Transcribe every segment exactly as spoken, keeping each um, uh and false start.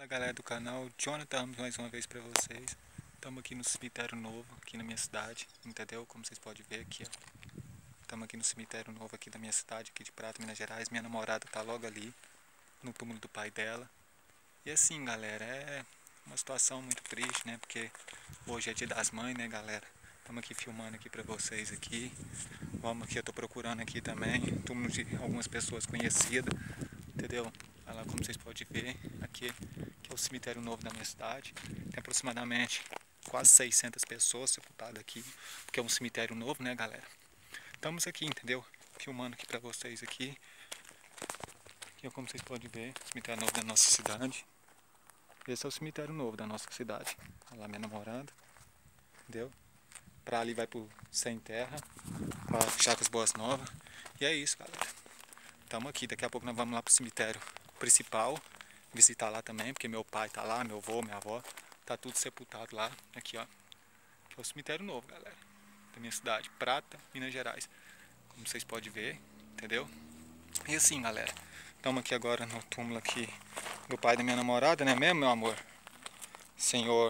Fala galera do canal, Jonathan Ramos mais uma vez pra vocês. Estamos aqui no cemitério novo, aqui na minha cidade, entendeu? Como vocês podem ver aqui, ó. Estamos aqui no cemitério novo aqui da minha cidade, aqui de Prata, Minas Gerais. Minha namorada tá logo ali, no túmulo do pai dela. E assim galera, é uma situação muito triste, né? Porque hoje é dia das mães, né galera? Estamos aqui filmando aqui pra vocês aqui. Vamos aqui, eu tô procurando aqui também, túmulo de algumas pessoas conhecidas, entendeu? Olha lá como vocês podem ver, aqui que é o cemitério novo da minha cidade. Tem aproximadamente quase seiscentas pessoas sepultadas aqui, porque é um cemitério novo, né galera? Estamos aqui, entendeu? Filmando aqui pra vocês aqui. Aqui é como vocês podem ver, o cemitério novo da nossa cidade. Esse é o cemitério novo da nossa cidade. Olha lá minha namorada, entendeu? Pra ali vai pro Sem Terra, pra Chacras Boas Novas. E é isso galera. Estamos aqui, daqui a pouco nós vamos lá pro cemitério principal, visitar lá também, porque meu pai tá lá, meu avô, minha avó, tá tudo sepultado lá. Aqui ó, que é o cemitério novo galera, da minha cidade, Prata, Minas Gerais, como vocês podem ver, entendeu? E assim galera, estamos aqui agora no túmulo aqui do pai da minha namorada, né mesmo meu amor? Senhor,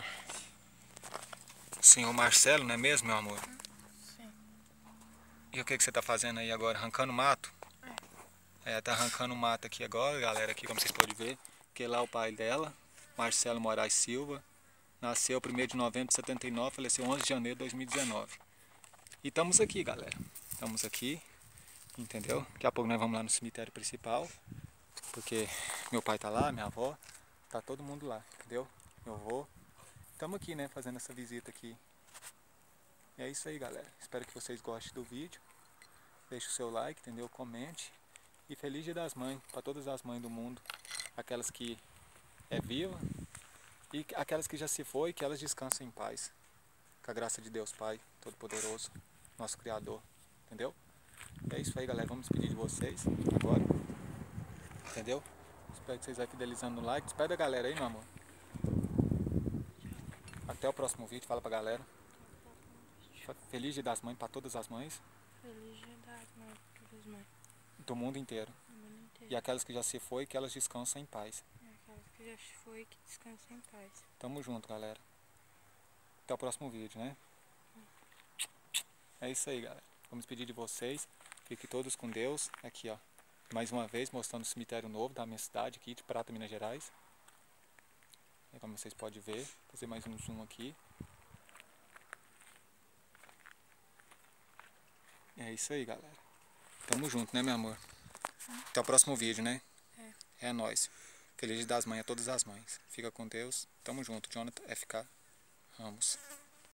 senhor Marcelo, não é mesmo meu amor? Sim. E o que, que você tá fazendo aí agora, arrancando mato? É. É, tá arrancando mato aqui agora, galera, aqui como vocês podem ver, que lá é o pai dela, Marcelo Moraes Silva, nasceu primeiro de novembro de setenta e nove, faleceu onze de janeiro de dois mil e dezenove. E estamos aqui, galera, estamos aqui, entendeu? Daqui a pouco nós vamos lá no cemitério principal, porque meu pai tá lá, minha avó, tá todo mundo lá, entendeu? Meu avô. Estamos aqui, né, fazendo essa visita aqui. E é isso aí, galera, espero que vocês gostem do vídeo, deixe o seu like, entendeu? Comente. E feliz Dia das Mães para todas as mães do mundo, aquelas que é viva e aquelas que já se foi, que elas descansem em paz, com a graça de Deus Pai Todo-Poderoso, nosso Criador, entendeu? É isso aí galera, vamos despedir de vocês agora, entendeu? Espero que vocês vão fidelizando no like, despede a galera aí meu amor. Até o próximo vídeo, fala pra galera. Feliz Dia das Mães para todas as mães. Feliz Dia das Mães para todas as mães Do mundo inteiro. do mundo inteiro. E aquelas que já se foi, que elas descansem em paz. E aquelas que já foi, que descansem em paz. Tamo junto, galera. Até o próximo vídeo, né? É isso aí, galera. Vamos pedir de vocês. Fiquem todos com Deus. Aqui, ó. Mais uma vez, mostrando o cemitério novo da minha cidade aqui, de Prata, Minas Gerais. E como vocês podem ver, vou fazer mais um zoom aqui. É isso aí, galera. Tamo junto, né, meu amor? Até o próximo vídeo, né? É. É nóis. Feliz Dia das Mães a todas as mães. Fica com Deus. Tamo junto. Jonathan F K Ramos.